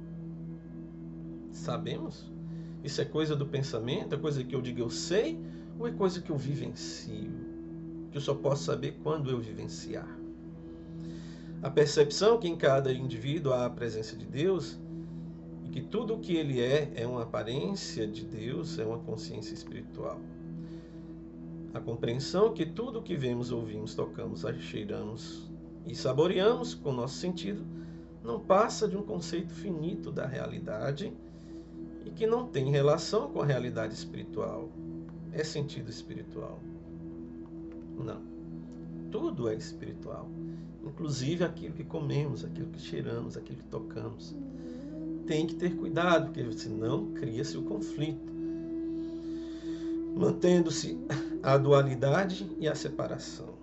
Sabemos? Isso é coisa do pensamento? É coisa que eu digo eu sei? Ou é coisa que eu vivencio? Que eu só posso saber quando eu vivenciar? A percepção que em cada indivíduo há a presença de Deus e que tudo o que ele é é uma aparência de Deus, é uma consciência espiritual. A compreensão que tudo o que vemos, ouvimos, tocamos, cheiramos e saboreamos com o nosso sentido não passa de um conceito finito da realidade e que não tem relação com a realidade espiritual. É sentido espiritual. Não. Tudo é espiritual. Inclusive aquilo que comemos, aquilo que cheiramos, aquilo que tocamos. Tem que ter cuidado, porque senão cria-se o conflito, mantendo-se a dualidade e a separação.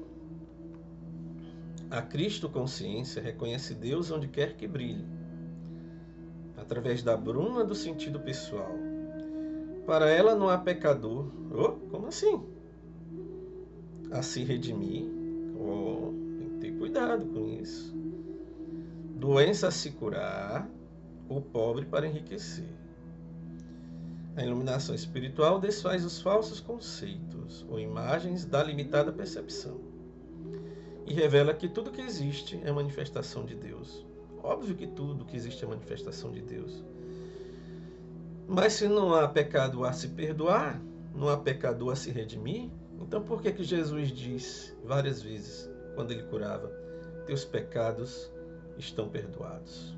A Cristo consciência reconhece Deus onde quer que brilhe, através da bruma do sentido pessoal. Para ela não há pecador. Oh, como assim? A se redimir. Oh, tem que ter cuidado com isso. Doença a se curar, o pobre para enriquecer. A iluminação espiritual desfaz os falsos conceitos ou imagens da limitada percepção e revela que tudo que existe é manifestação de Deus. Óbvio que tudo que existe é manifestação de Deus. Mas se não há pecado a se perdoar, não há pecador a se redimir, então por que que Jesus disse várias vezes, quando ele curava, teus pecados estão perdoados?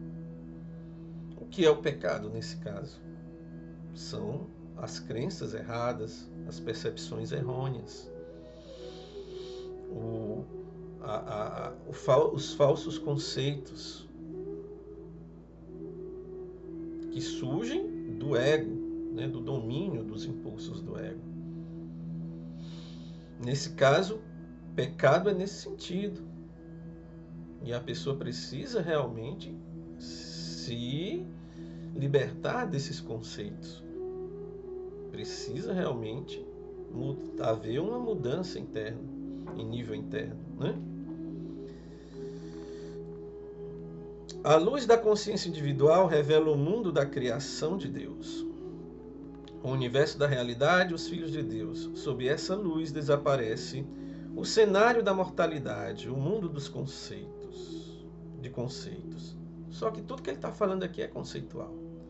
O que é o pecado nesse caso? São as crenças erradas, as percepções errôneas, o, a, a, o fal, os falsos conceitos que surgem do ego, né, do domínio dos impulsos do ego. Nesse caso, pecado é nesse sentido. E a pessoa precisa realmente se libertar desses conceitos. Precisa realmente haver uma mudança interna, em nível interno, né? A luz da consciência individual revela o mundo da criação de Deus, o universo da realidade, os filhos de Deus. Sob essa luz desaparece o cenário da mortalidade, o mundo dos conceitos, de conceitos. Só que tudo que ele está falando aqui é conceitual.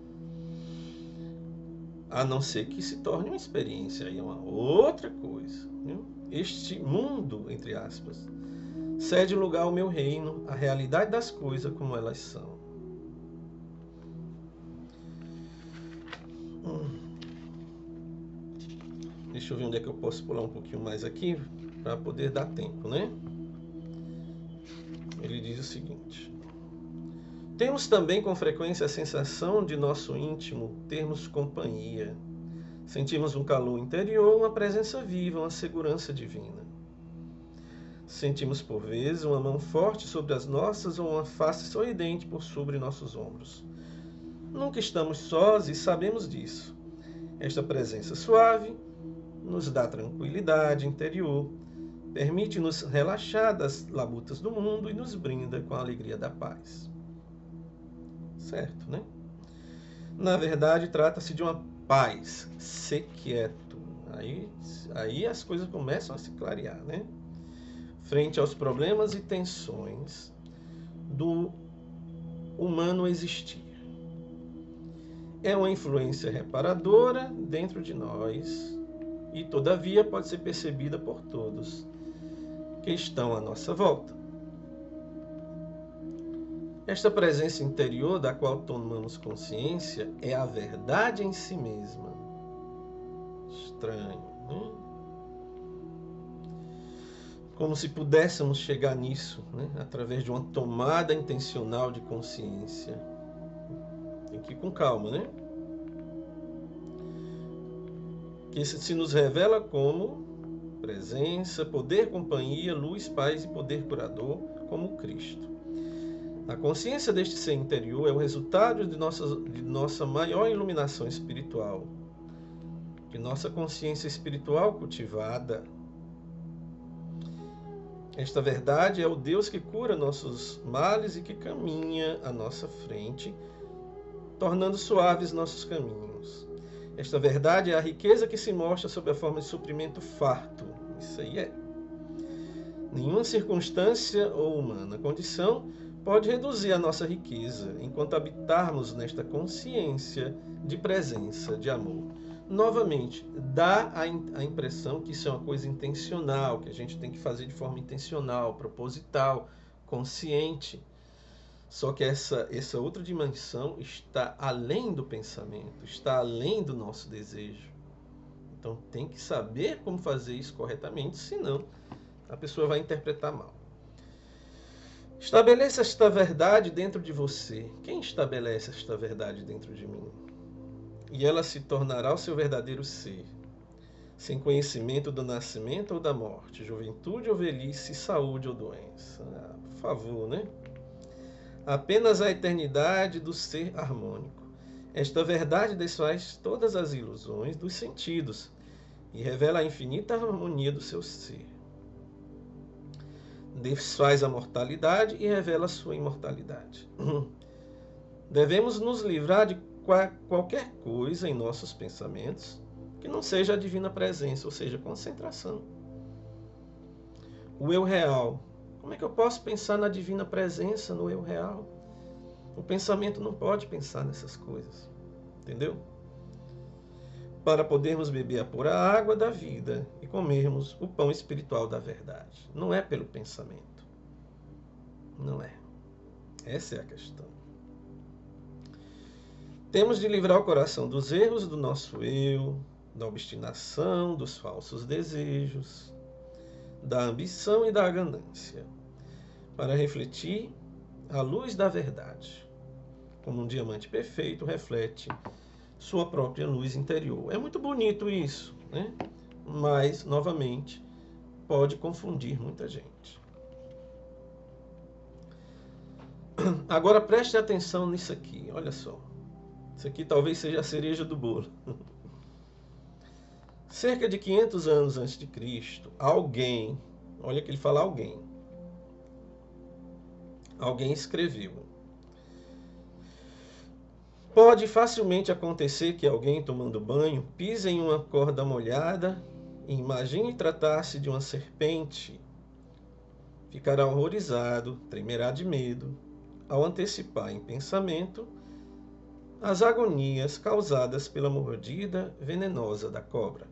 A não ser que se torne uma experiência, aí é uma outra coisa. Viu? Este mundo, entre aspas, cede lugar ao meu reino, a realidade das coisas como elas são. Hum. Deixa eu ver onde é que eu posso pular um pouquinho mais aqui para poder dar tempo, né? Ele diz o seguinte: temos também com frequência a sensação de nosso íntimo termos companhia. Sentimos um calor interior, uma presença viva, uma segurança divina. Sentimos por vezes uma mão forte sobre as nossas ou uma face sorridente por sobre nossos ombros. Nunca estamos sós e sabemos disso. Esta presença suave nos dá tranquilidade interior, permite-nos relaxar das labutas do mundo e nos brinda com a alegria da paz. Certo, né? Na verdade, trata-se de uma paz, ser quieto. Aí, aí as coisas começam a se clarear, né? Frente aos problemas e tensões do humano existir. É uma influência reparadora dentro de nós e, todavia, pode ser percebida por todos que estão à nossa volta. Esta presença interior da qual tomamos consciência é a verdade em si mesma. Estranho, né? Como se pudéssemos chegar nisso, né? Através de uma tomada intencional de consciência. Tem que ir com calma, né? Que se nos revela como presença, poder, companhia, luz, paz e poder curador, como Cristo. A consciência deste ser interior é o resultado de nossa, de nossa maior iluminação espiritual, de nossa consciência espiritual cultivada. Esta verdade é o Deus que cura nossos males e que caminha à nossa frente, tornando suaves nossos caminhos. Esta verdade é a riqueza que se mostra sob a forma de suprimento farto. Isso aí é. Nenhuma circunstância ou humana condição pode reduzir a nossa riqueza enquanto habitarmos nesta consciência de presença, de amor. Novamente, dá a impressão que isso é uma coisa intencional, que a gente tem que fazer de forma intencional, proposital, consciente. Só que essa, essa outra dimensão está além do pensamento, está além do nosso desejo. Então tem que saber como fazer isso corretamente, senão a pessoa vai interpretar mal. Estabeleça esta verdade dentro de você. Quem estabelece esta verdade dentro de mim? E ela se tornará o seu verdadeiro ser, sem conhecimento do nascimento ou da morte, juventude ou velhice, saúde ou doença. Ah, por favor, né? Apenas a eternidade do ser harmônico. Esta verdade desfaz todas as ilusões dos sentidos e revela a infinita harmonia do seu ser. Desfaz a mortalidade e revela a sua imortalidade. Devemos nos livrar de qualquer coisa em nossos pensamentos que não seja a divina presença, ou seja, concentração. O eu real. Como é que eu posso pensar na divina presença, no eu real? O pensamento não pode pensar nessas coisas. Entendeu? Para podermos beber a pura água da vida e comermos o pão espiritual da verdade. Não é pelo pensamento. Não é. Essa é a questão. Temos de livrar o coração dos erros do nosso eu, da obstinação, dos falsos desejos, da ambição e da ganância, para refletir a luz da verdade, como um diamante perfeito reflete sua própria luz interior. É muito bonito isso, né? Mas, novamente, pode confundir muita gente. Agora preste atenção nisso aqui, olha só. Isso aqui talvez seja a cereja do bolo. Cerca de quinhentos anos antes de Cristo, alguém, olha que ele fala alguém, alguém escreveu: pode facilmente acontecer que alguém tomando banho pise em uma corda molhada e imagine tratar-se de uma serpente. Ficará horrorizado, tremerá de medo, ao antecipar em pensamento as agonias causadas pela mordida venenosa da cobra.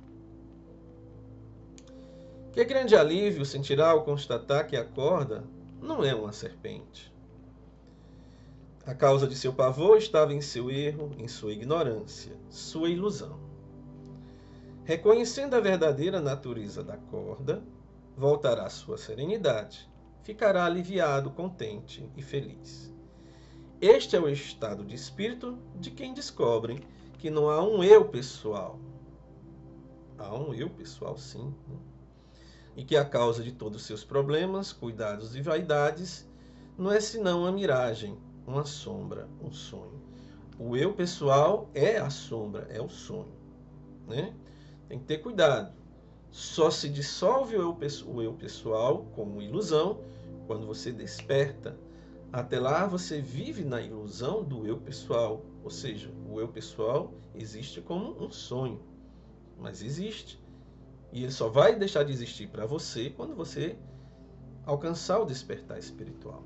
Que grande alívio sentirá ao constatar que a corda não é uma serpente. A causa de seu pavor estava em seu erro, em sua ignorância, sua ilusão. Reconhecendo a verdadeira natureza da corda, voltará à sua serenidade, ficará aliviado, contente e feliz. Este é o estado de espírito de quem descobre que não há um eu pessoal. Há um eu pessoal, sim. Né? E que a causa de todos os seus problemas, cuidados e vaidades não é senão uma miragem, uma sombra, um sonho. O eu pessoal é a sombra, é o sonho. Né? Tem que ter cuidado. Só se dissolve o eu, o eu pessoal como ilusão quando você desperta. Até lá você vive na ilusão do eu pessoal. Ou seja, o eu pessoal existe como um sonho. Mas existe. E ele só vai deixar de existir para você quando você alcançar o despertar espiritual.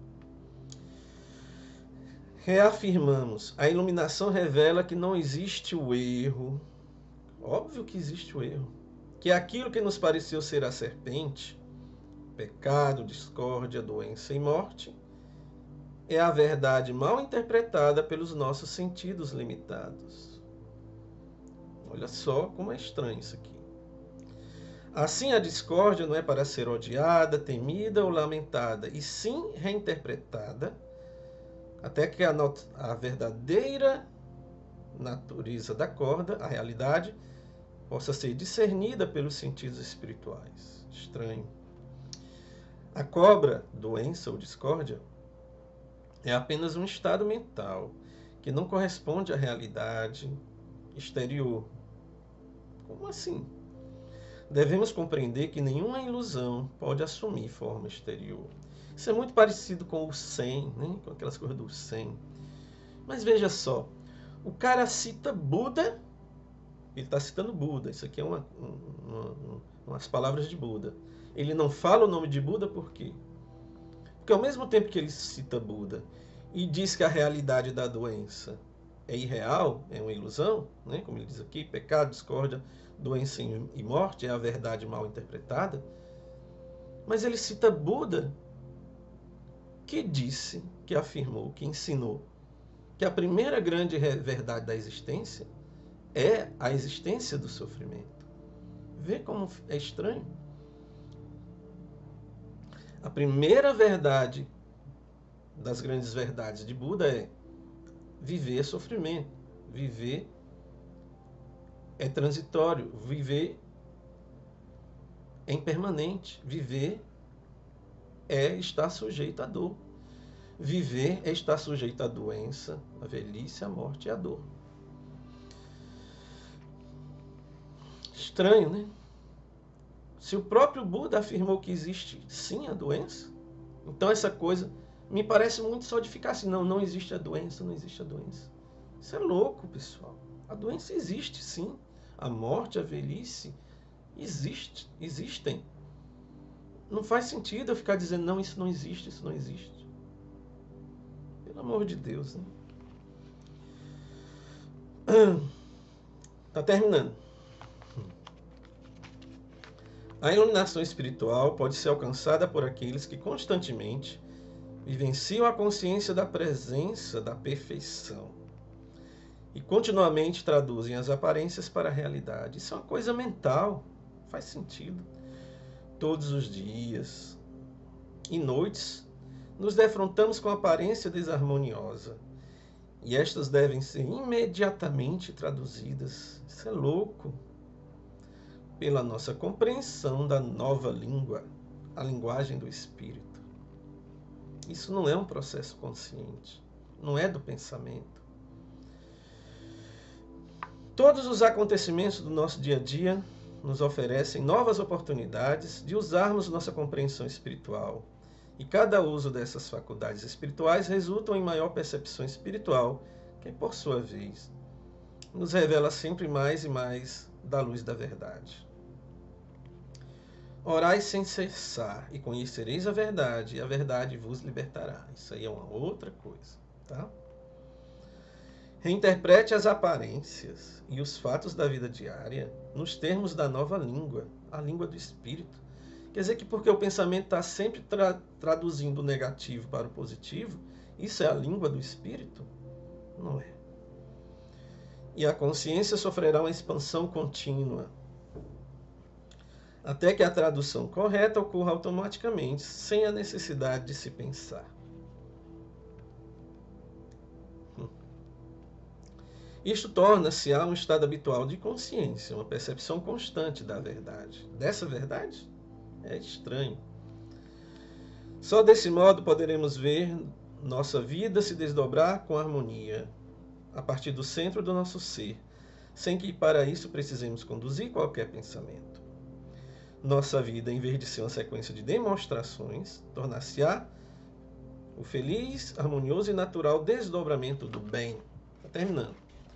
Reafirmamos, a iluminação revela que não existe o erro. Óbvio que existe o erro. Que aquilo que nos pareceu ser a serpente, pecado, discórdia, doença e morte, é a verdade mal interpretada pelos nossos sentidos limitados. Olha só como é estranho isso aqui. Assim, a discórdia não é para ser odiada, temida ou lamentada, e sim reinterpretada, até que a, not- a verdadeira natureza da corda, a realidade, possa ser discernida pelos sentidos espirituais. Estranho. A cobra, doença ou discórdia, é apenas um estado mental que não corresponde à realidade exterior. Como assim? Devemos compreender que nenhuma ilusão pode assumir forma exterior. Isso é muito parecido com o Zen, né? Com aquelas coisas do Zen. Mas veja só, o cara cita Buda, ele está citando Buda, isso aqui é uma, uma, uma, umas palavras de Buda. Ele não fala o nome de Buda por quê? Porque ao mesmo tempo que ele cita Buda e diz que a realidade da doença é irreal, é uma ilusão, né? Como ele diz aqui, pecado, discórdia, doença e morte é a verdade mal interpretada, mas ele cita Buda, que disse, que afirmou, que ensinou que a primeira grande verdade da existência é a existência do sofrimento. Vê como é estranho? A primeira verdade das grandes verdades de Buda é viver é sofrimento, viver é transitório, viver é impermanente, viver é estar sujeito à dor. Viver é estar sujeito à doença, à velhice, à morte e à dor. Estranho, né? Se o próprio Buda afirmou que existe sim a doença, então essa coisa me parece muito só de ficar assim, não, não existe a doença, não existe a doença. Isso é louco, pessoal. A doença existe sim. A morte, a velhice, existe, existem. Não faz sentido eu ficar dizendo, não, isso não existe, isso não existe. Pelo amor de Deus, né? Tá terminando. A iluminação espiritual pode ser alcançada por aqueles que constantemente vivenciam a consciência da presença da perfeição e continuamente traduzem as aparências para a realidade. Isso é uma coisa mental, faz sentido. Todos os dias e noites nos defrontamos com a aparência desarmoniosa e estas devem ser imediatamente traduzidas. Isso é louco. Pela nossa compreensão da nova língua, a linguagem do espírito. Isso não é um processo consciente, não é do pensamento. Todos os acontecimentos do nosso dia a dia nos oferecem novas oportunidades de usarmos nossa compreensão espiritual. E cada uso dessas faculdades espirituais resultam em maior percepção espiritual, que, por sua vez, nos revela sempre mais e mais da luz da verdade. Orai sem cessar e conhecereis a verdade, e a verdade vos libertará. Isso aí é uma outra coisa, tá? Reinterprete as aparências e os fatos da vida diária nos termos da nova língua, a língua do espírito. Quer dizer que porque o pensamento está sempre tra traduzindo o negativo para o positivo, isso é a língua do espírito? Não é. e a consciência sofrerá uma expansão contínua, até que a tradução correta ocorra automaticamente, sem a necessidade de se pensar. Isto torna-se a um estado habitual de consciência, uma percepção constante da verdade. Dessa verdade? É estranho. Só desse modo poderemos ver nossa vida se desdobrar com harmonia, a partir do centro do nosso ser, sem que para isso precisemos conduzir qualquer pensamento. Nossa vida, em vez de ser uma sequência de demonstrações, tornar-se-á o feliz, harmonioso e natural desdobramento do bem. Está terminando.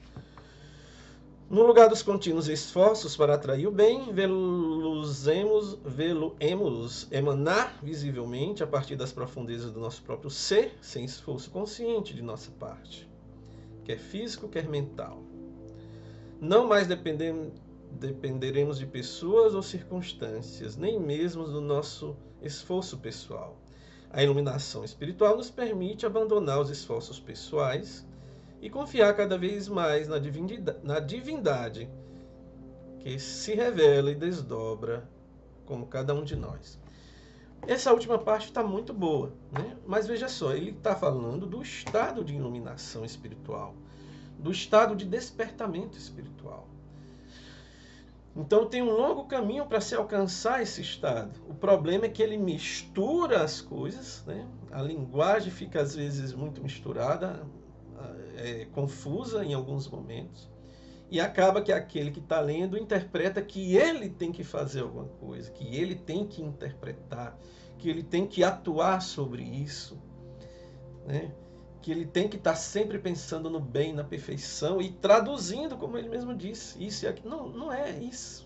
No lugar dos contínuos esforços para atrair o bem, vê-los emanar visivelmente a partir das profundezas do nosso próprio ser, sem esforço consciente de nossa parte, quer físico, quer mental. Não mais dependem, dependeremos de pessoas ou circunstâncias, nem mesmo do nosso esforço pessoal. A iluminação espiritual nos permite abandonar os esforços pessoais e confiar cada vez mais na divindade, na divindade que se revela e desdobra como cada um de nós. Essa última parte está muito boa, né? Mas veja só, ele está falando do estado de iluminação espiritual, do estado de despertamento espiritual. Então tem um longo caminho para se alcançar esse estado. O problema é que ele mistura as coisas, né? A linguagem fica às vezes muito misturada, É, confusa em alguns momentos, e acaba que aquele que está lendo interpreta que ele tem que fazer alguma coisa, que ele tem que interpretar, que ele tem que atuar sobre isso, né? Que ele tem que estar sempre pensando no bem, na perfeição e traduzindo, como ele mesmo disse, isso e aquilo. Não, não é isso.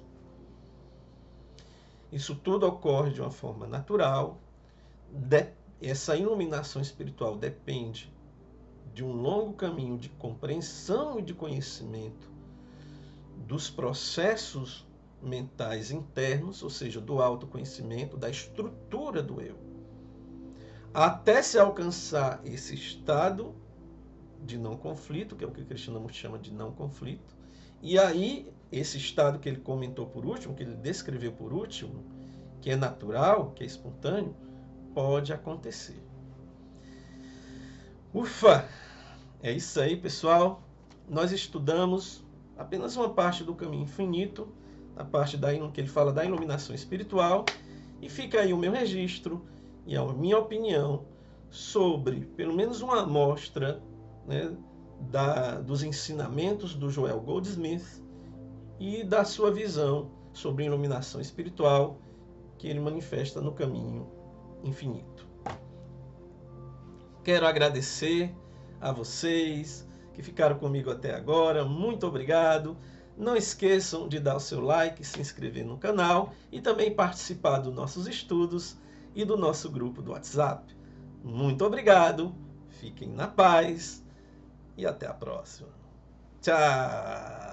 Isso tudo ocorre de uma forma natural. De, essa iluminação espiritual depende de um longo caminho de compreensão e de conhecimento dos processos mentais internos, ou seja, do autoconhecimento, da estrutura do eu, até se alcançar esse estado de não conflito, que é o que Krishnamurti chama de não conflito, e aí esse estado que ele comentou por último, que ele descreveu por último, que é natural, que é espontâneo, pode acontecer. Ufa! É isso aí, pessoal. Nós estudamos apenas uma parte do caminho infinito, a parte da, que ele fala da iluminação espiritual, e fica aí o meu registro e a minha opinião sobre, pelo menos uma amostra, né, da, dos ensinamentos do Joel Goldsmith e da sua visão sobre iluminação espiritual que ele manifesta no caminho infinito. Quero agradecer a vocês que ficaram comigo até agora, muito obrigado. Não esqueçam de dar o seu like, se inscrever no canal e também participar dos nossos estudos e do nosso grupo do WhatsApp. Muito obrigado, fiquem na paz e até a próxima. Tchau!